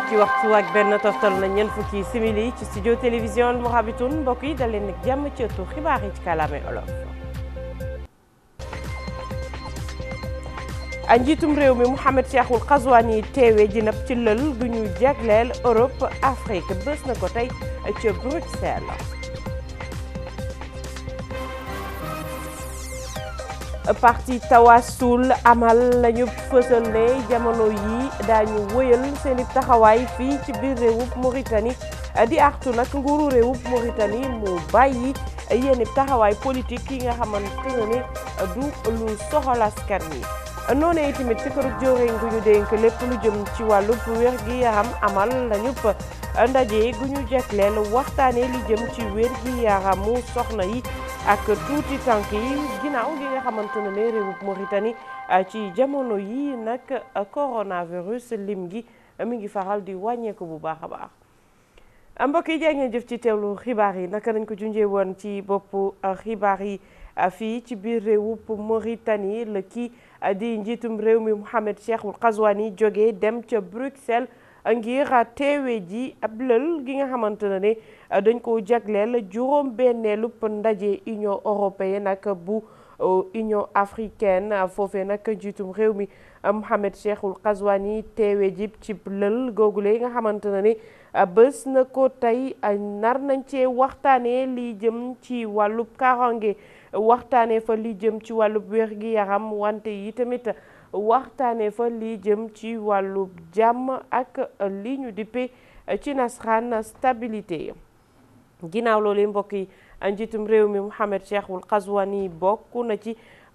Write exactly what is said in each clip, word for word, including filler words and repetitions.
fukki waxtu ak benn toftal na ñeent fukki simili ci studio télévision Al Mourabitoun mbokk yi dal leen nag jàmm ci ëttu xibaar yi ci kàllaame olof. njiitum réew mi Mouhamed Cheikhul Ghazouani teewe jinab ci lël gu ñu jagleel Europe Afrique bés na ko tey ca Bruxelles. parti Tawassul amal lañu fësal ne jamono yi daañu wëyal seeni taxawaay fii ci biir réewub Mauritanie di artu nag nguuru réewub Mauritanie mu bàyyi yenn taxawaay politique yi nga xamante ne du lu soxal askan wi. noonu itamit ci kërug jëwriñ gu ñu dénk lépp lu jëm ci wàllub wér gi yaram amal lañu ndaje gu ñu jagleel waxtaane li jëm ci wér gi yaramu soxna yi ak tuuti tànk yi ginnaaw gi nga xamante ne réewub Mauritanie ci jamono yi nag coronavirus lim gi mi ngi faral di wàññeeku bu baax a baax. mbokk yi jaa ngeen jëf ci teewlu xibaar yi naka nañ ko junjee woon ci boppu xibaar yi fii ci biir réewub Mauritanie la kii di njiitum réew mi Mouhamed Cheikhul Ghazouani jógee dem ca Bruxelles ngir teewe ji ab lël gi nga xamante ne dañ ko jagleel juróom benneelu ndaje Union européenne nag bu Union africaine foofee nag njiitum réew mi Mouhamed Cheikhul Ghazouani teewe ji ci lël googule nga xamante ne bés na ko tey nar nañ cee waxtaanee li jëm ci wàllub kaaraange waxtaanee fa li jëm ci wàllub wér gi yaram wante yi tamit waxtaanee fa li jëm ci wàllub jàmm ak li ñu dippe ci nasaraan stabilité. ginnaaw loolu mbokk yi njiitum réew mi Mouhamed Cheikhul Ghazouani bokk na ci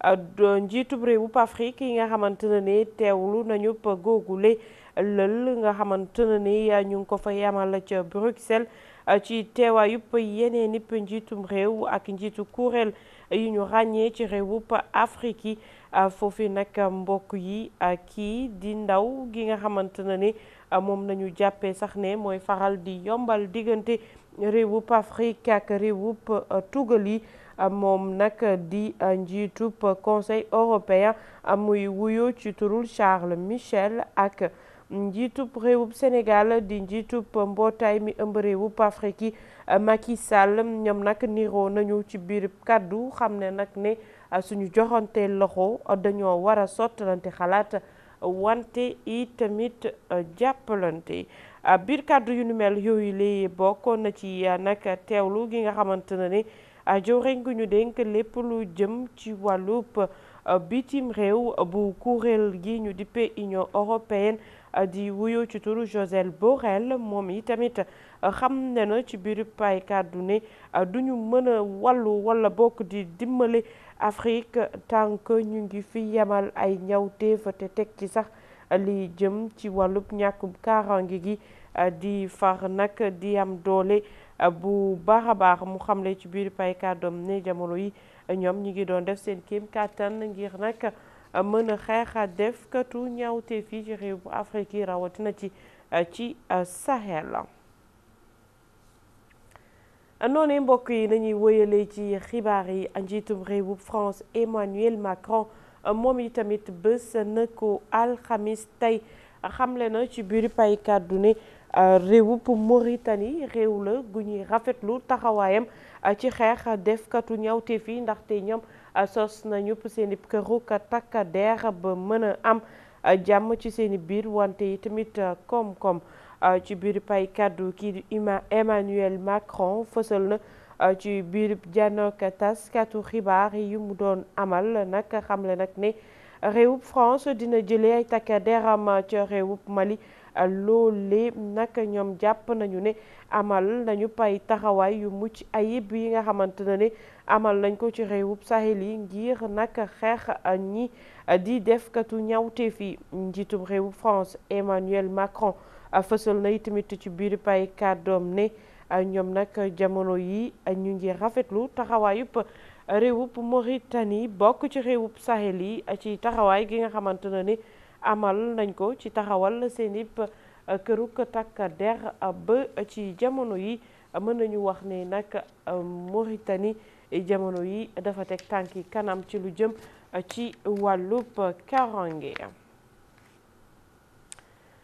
njiitub réewub Afrique yi nga xamante ne teewlu nañu pa googule lël nga xamante ne ñu ngi ko fa yamal ca Bruxelles ci teewaayub yeneen nipp njiitum réew ak njiitu kuréel yi ñu ràññee ci réewub Afrique yi foofu nag mbokk yi kii di ndaw gi nga xamante ne moom nañu jàppee sax ne mooy faral di yombal diggante réewub Afrique ak réewub tugal yi moom nag di njiitub conseil européen muy wuyoo ci turul Charles Michel ak njiitub réewub Sénégal di njiitub mbootaay mi ëmb réewub Afrique yi Macky Sall ñoom nag niroo nañu ci biir kàddu xam ne nag ne suñu joxante loxo dañoo war a sottalante xalaat wante i tamit jàppalante biir kàddu yu nu mel yooyu lay bokkoon na ci nag teewlu gi nga xamante ne ne jëwriñ gu ñu dénk lépp lu jëm ci wàllub bitim réew bu kuréel gi ñu dippe Union européenne di wuyoo ci turu Josep Borrell moom yi tamit xam ne na ci biir pay kàddu ne duñu mën a wàllu wala bokk di dimbale Afrique tant que ñu ngi fi yemal ay ñawteef te teg ci sax li jëm ci wàllub ñàkkub kaaraange gi di far nag di am doole bu baax a baax mu xamle ci biir pay kàddoom ne jamono yi ñoom ñi ngi doon def seen kéem kàttan ngir nag mën a xeexa def katu ñaawte fii ci réew bu Afrique yi rawatina ci ci Sahel. noonu mbokk yi nañuy wëyale ci xibaar yi njiitum réewub France Emmanuel Macron moom yi tamit bés na ko alxamis tey xamle na ci biir pay kàddu ne réewub Mauritanie réew la gu ñuy rafetlu taxawaayam ci xeex defkatu ñawte fii ndaxte ñoom sos nañu seeni këruk takka der ba mën a am jàmm ci seeni biir wante yi tamit koom-koom ci biir pay kàddu kii di Emmanuel Macron fësal na ci biir janook taskatu xibaar yi mu doon amal nag xamle nag ne réewub France dina jëlee ay takka deram ca réewub Mali loole nag ñoom jàpp nañu ne amal nañu pay taxawaay yu mucc ayib yi nga xamante ne ne amal nañ ko ci réewub Sahel yi ngir nag xeex ñi di defkatu ñawteef yi njiitum réewub France Emmanuel Macron fësal na itamit ci biir pay kàddoom ne ñoom nag jamono yi ñu ngi rafetlu taxawaayub réewub Mauritanie bokk ci réewub Sahel yi ci taxawaay gi nga xamante ne ni amal nañ ko ci taxawal seen ip këruk takka der ba ci jamono yi mën nañu wax ne nag Mauritanie jamono yi dafa teg tànki kanam ci lu jëm ci wàllub karange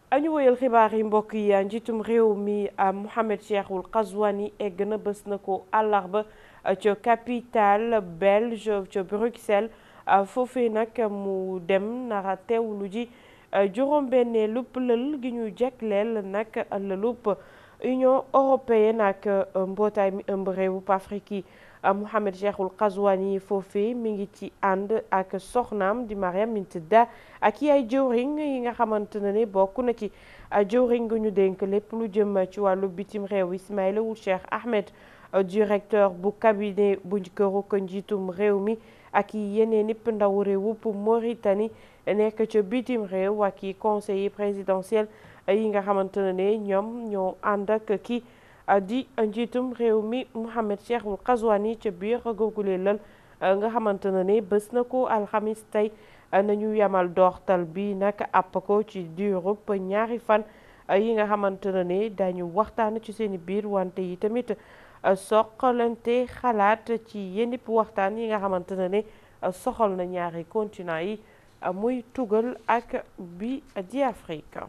añu woyal xibaar yi mbokk yi njiitum réew mi Mohamed Cheikhul Ghazouani egg na bés na ko àllarba ca capitale belge ca Bruxelles foofee nag mu dem nara teewlu ji juróom-benneelu lël gi ñu jagleel nag lëlub Union européenne ak mbootaay mi ëmb réewu Afrique yi Mohamed Cheikhul Ghazouani foofee mi ngi ci ànd ak soxnaam di Mariam Mintada ak yaay jëwriñ yi nga xamante ne bokk na ci jëwriñ gu ñu dénk lépp lu jëm ci wàllu bitim réew Ismaïla Ould Cheikh Ahmed directeur bu cabinet bu këru ko njiitum réew mi ak yeneen ipp ndaw réewup Mauritanie nekk ca bitim réew ak i conseiller présidentiel yi nga xamante ne ñoom ñoo ànd ak ki di njiitum réew mi Mohamed Cheikhul Ghazouani ca biir googule lal nga xamante ne bés na ko alxamis tey nañu yamal doortal bi nag àpp ko ci diirub ñaari fan yi nga xamante ne dañu waxtaan ci seeni biir wante yi tamit soqalante xalaat ci yenip waxtaan yi nga xamante ne soxal na ñaari continent yi muy tugal ak bi di Afrique.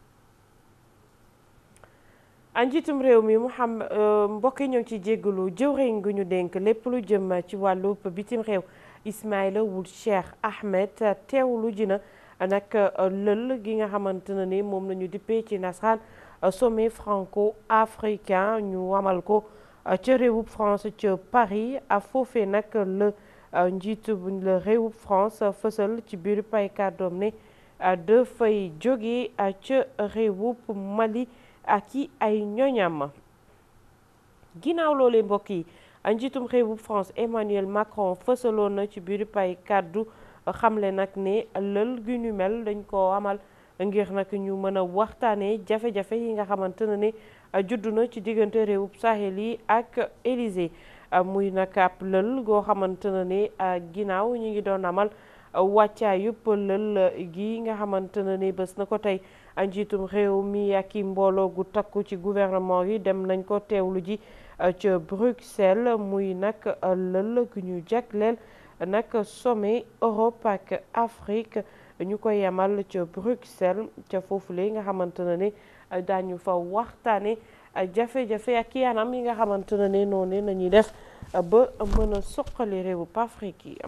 njiitum réew mi mu xam mbokk yi ñoo ngi ci jéggalu jëwriñ gu ñu dénk lépp lu jëm ci wàllu bitim réew Ismaïla Ould Cheikh Ahmed teewlu ji na nag lël gi nga xamante ne ni moom la ñu dippee ci nasaraan sommet franco-africain ñu amal ko ca réewub France ca Paris a foofee nag la njiitu la réewub France fësal ci biir pay kàddoom ne dafay jóge ca réewub Mali ak i ay ñoñam ginnaaw loolee mbokk yi njiitum réewub France Emmanuel Macron fësaloon na ci biir pay kàddu xamle nag ne lël gi ñu mel dañ ko amal ngir nag ñu mën a waxtaanee jafe-jafe yi nga xamante ne ne juddu na ci diggante réewub Sahel yi ak Élysée muy nag ab lël goo xamante ne ne ginnaaw ñu ngi doon amal wàccaayub lël gi nga xamante ne ne bés na ko tey njiitum réew mi ak i mbooloo gu takku ci gouvernement yi dem nañ ko teewlu ji ca Bruxelles muy nag lël gu ñu jagleel nag sommet Europe ak Afrique ñu koy yamal ca Bruxelles ca foofule nga xamante ne ne daañu fa waxtaane jafe-jafe ak i anam yi nga xamante ne ne noonu nañuy def ba mën a suqali réewu Afrique yi.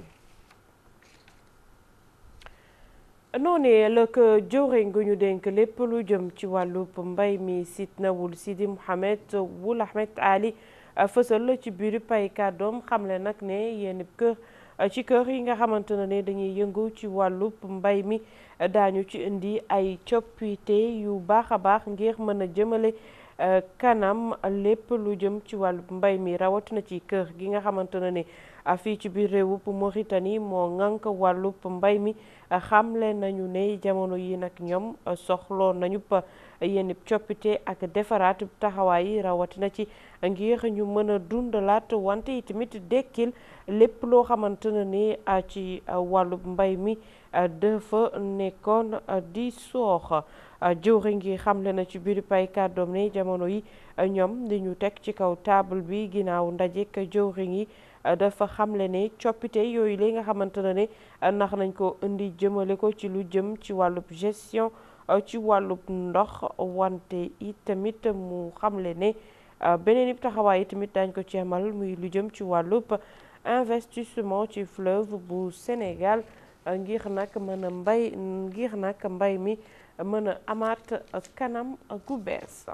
noonee la ko jëwriñ gu ñu dénk lépp lu jëm ci wàllub mbay mi Sidna Ould Sidi Mohamed Ould Ahmed Ali fësal ci biir pay kàddoom xamle nag ne yenn kër ci kër yi nga xamante ne dañuy yëngu ci wàllub mbay mi daañu ci indi ay coppite yu baax a baax ngir mën a jëmale kanam lépp lu jëm ci wàllub mbay mi rawatina ci kër gi nga xamante ne fii ci biir réewub Mauritanie moo ŋànk wàllub mbay mi xamle nañu ne jamono yi nag ñoom soxloo nañu yenn coppite ak defaraat taxawaay yi rawatina ci ngir ñu mën a dundalaat wante yi tamit dekkil lépp loo xamante ne ni ci wàllub mbay mi dafa nekkoon di soox jëwriñ gi xamle na ci biir pay kàddoom ne jamono yi ñoom di ñu teg ci kaw table bi ginnaaw ndajek jëwriñ yi dafa xamle ne coppite yooyu li nga xamante ne ne ndax nañ ko indi jëmale ko ci lu jëm ci wàllub gestion ci wàllub ndox wante it tamit mu xamle ne beneen ib taxawaay yi tamit dañ ko ci amal muy lu jëm ci wàllub investissement ci fleuve bu Sénégal ngir nag mën a mbay ngir nag mbay mi mën a amaat kanam gu bees.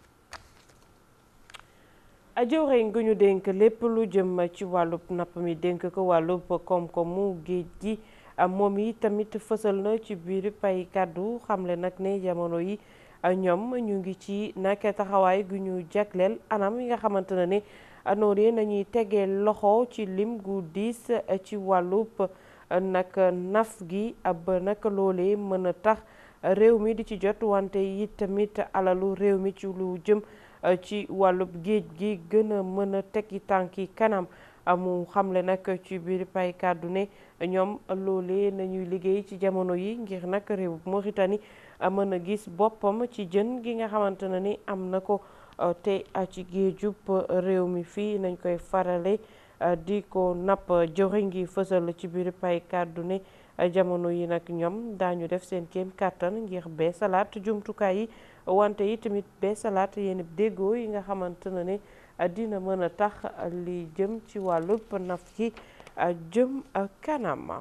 jëwriñ gu ñu dénk lépp lu jëm ci wàllub napp mi dénk ko wàllub koom-koomu géej gi moom yi tamit fësal na ci biir pay kàddu xamle nag ne jamono yi ñoom ñu ngi ci nag taxawaay gu ñu jagleel anam yi nga xamante ne ne noonu nañuy tegee loxo ci lim gu diis ci wàllub nag naf gi ba nag loolee mën a tax réew mi di ci jot wante yi tamit alalu réew mi ci lu jëm ci wàllub géej gi gën a mën a tekki tànki kanam mu xamle nag ci biir pay kàddu ne ñoom loolee nañuy liggéey ci jamono yi ngir nag réew Mauritanie mën a gis boppam ci jën gi nga xamante ne ni am na ko te ci géejub réew mi fii nañ koy farale di ko napp jëwriñ gi fësal ci biir pay kàddu ne jamono yi nag ñoom daañu def seen kéem kàttan ngir beesalaat jumtukaay yi wante yi tamit beesalaat yenn déggoo yi nga xamante ne ne dina mën a tax li jëm ci wàllub naf yi jëm kanam.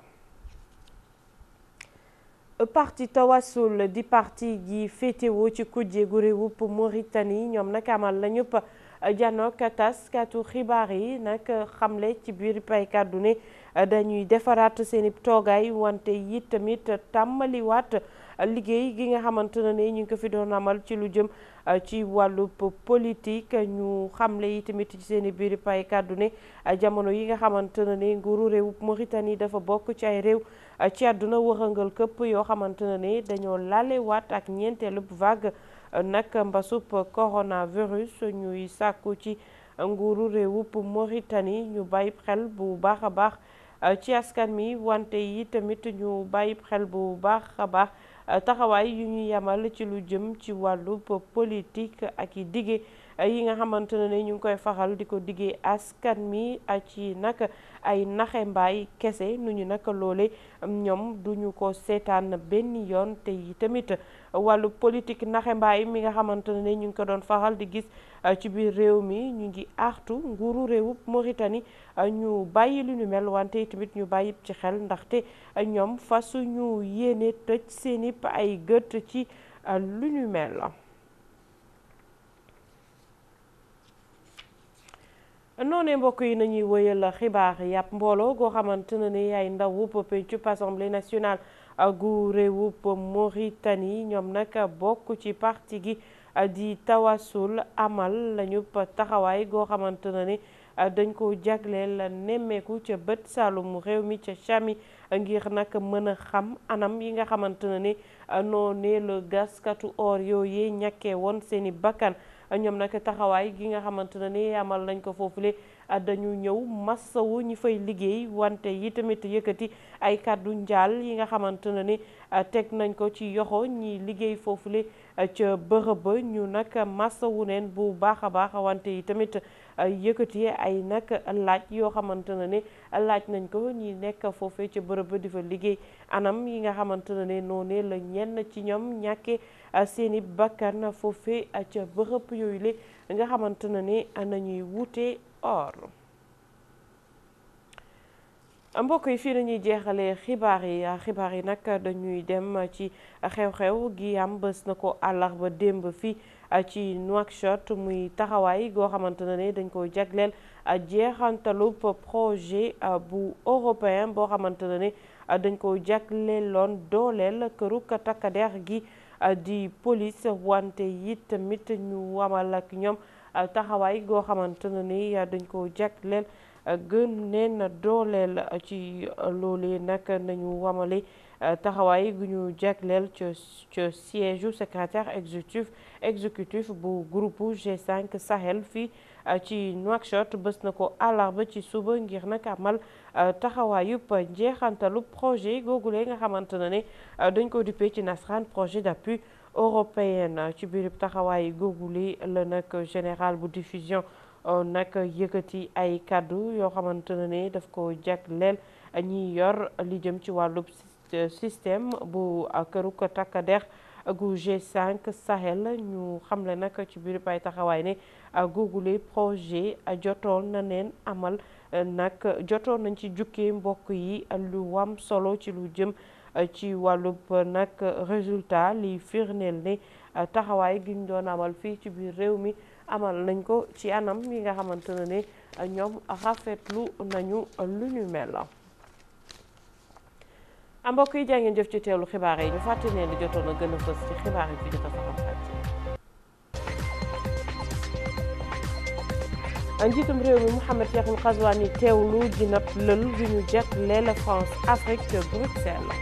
Parti Tawassul di parti gi féetewoo ci kujje gu réewub Mauritanie ñoom nag amal la ñëpp janook taskatu xibaar yi nag xamle ci biir pay kàddu ne dañuy defaraat seeni toogaay wante yi tamit tàmbaliwaat liggéey gi nga xamante ne ñu ngi ko fi doon amal ci lu jëm ci wàllub politique ñu xamle yi tamit ci seeni biir pay kàddu ne jamono yi nga xamante ne nguuru réewub Mauritanie dafa bokk ci ay réew ci àdduna wërëngal këpp yoo xamante ne dañoo lalewaat ak ñeenteelub vague nag mbasub coronavirus ñuy sàkku ci nguuru réewub Mauritanie ñu bàyyi xel bu baax a baax ci askan mi wante yi tamit ñu bàyyi xel bu baax a baax taxawaay yu ñu yamal ci lu jëm ci wàllub politique ak i dige yi nga xamante ne ñu ngi koy faxal di ko diggee askan mi ci nag ay naxe mbaay kese nu ñu nag loole ñoom duñu ko seetaan benn yoon te yi tamit wàllu politique naxe mbaay mi nga xamante ne ñu ngi ko doon faxal di gis ci biir réew mi ñu ngi artu nguuru réewub Mauritanie ñu bàyyi lu ñu mel wante tamit ñu bàyyi ci xel ndaxte ñoom fasu ñu yéene tëj seeni ay gët ci lu ñu mel. noonee mbokk yi nañuy wëyal xibaar yàpp mbooloo goo xamante ne ni ay ndawub pencub assemblée nationale gu réewub Mauritanie ñoom nag bokk ci parti gi di Tawassul amal lañu taxawaay goo xamante ne ni dañ ko jagleel nemmeeku ca bët saalumu réew mi ca Chami ngir nag mën a xam anam yi nga xamante ne ni noonee la gaskatu or yooyee ñàkkee woon seeni bakkan ñoom nag taxawaay gi nga xamante ne ni amal nañ ko foofule dañu ñëw massawu ñi fay liggéey wante yi tamit yëkkati ay kàddu njaal yi nga xamante ne ni teg nañ ko ci yoxo ñi liggéey foofule ca bërëb ba ñu nag massawu neen bu baax a baax wante yi tamit yëkkati ay nag laaj yoo xamante ne ni laaj nañ ko ñi nekk foofee ca bërëb ba di fa liggéey anam yi nga xamante ne ni noonu la ñenn ci ñoom ñàkkee seeni bakkan foofee ca bërëb yooyu le nga xamante ne ni nañuy wute or. mbokk yi fii nañuy jeexalee xibaar yi xibaar yi nag dañuy dem ci xew-xew gi am bés na ko àllarba démb fii ci Nouakchott muy taxawaay goo xamante ne ni dañ ko jagleel jeexantalub projet bu européen boo xamante ne ni dañ ko jagleeloon dooleel këruk takkader gi di police wante yi tamit ñu wamal ak ñoom taxawaay goo xamante ne ni dañ ko jagleel gën neen dooleel ci loolee nag nañu wamale taxawaay gu ñu jagleel ca ca siège secrétaire exécutif exécutif bu groupe G cinq Sahel fii ci Nouakchott bés na ko àllarba ci suba ngir nag amal taxawaayub njeexantalu projet googule nga xamante ne ne dañ ko duppee ci nasaraan projet d'appui européen ci biirub taxawaay googule la nag général bu diffusion nag yëkkati ay kàddu yoo xamante ne ne daf ko jagleel ñi yor li jëm ci wàllub système bu këruk takkader gu G cinq Sahel ñu xamle nag ci biir ay taxawaay ne googule projet jotoon na neen amal nag jotoon nañ ci jukkee mbokk yi lu wam solo ci lu jëm ci wàllub nag résultat li firndeel ne taxawaay gi ñu doon amal fii ci biir réew mi amal nañ ko ci anam yi nga xamante ne ne ñoom rafetlu nañu lu ñu mel. mbokk yi jaa ngeen jëf ci teelu xibaar yi ñu fàtte ne li jotoon a gën a fës ci xibaar yi fi jot a faram-fàccee. njiitum réew mi Mohamed Cheikhul Ghazouani teewlu dina lël bi ñu jagleel France Afrique Bruxelles.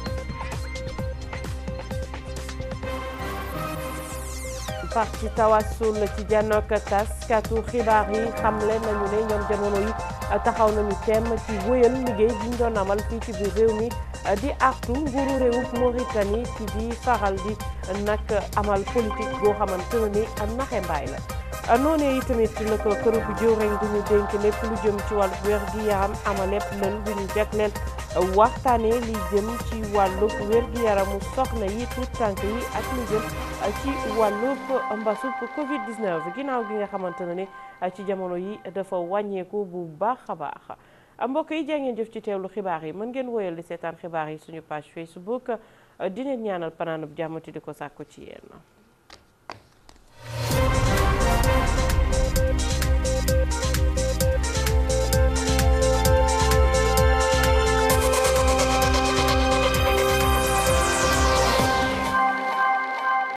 parti Tawassul ci janook taskatu xibaar yi xamle nañu ne ñoom jamono yi taxaw nañu teem ci wëyal liggéey bi ñu doon amal fii ci biir réew mi di artu nguuru réewub Mauritanie ci di faral di nag amal politique goo xamante ne ni naxe mbaay la noonee itamit la ko këru bu jëwriñ gu ñu dénk lépp lu jëm ci wàllu wér gi yaram ama lépp lël bu ñu jagleel waxtaanee li jëm ci wàllu wér gi yaramu soxna yi tuut tànk yi ak li jëm ci wàllu mbasub covid dix-neuf ginnaaw gi nga xamante ne ni ci jamono yi dafa wàññeeku bu baax a baax mbokk yi jaa ngeen jëf ci teewlu xibaar yi mën ngeen woyal di seetaan xibaar yi suñu page Facebook di leen ñaanal panaanub jàmm te di ko sàkku ci yéen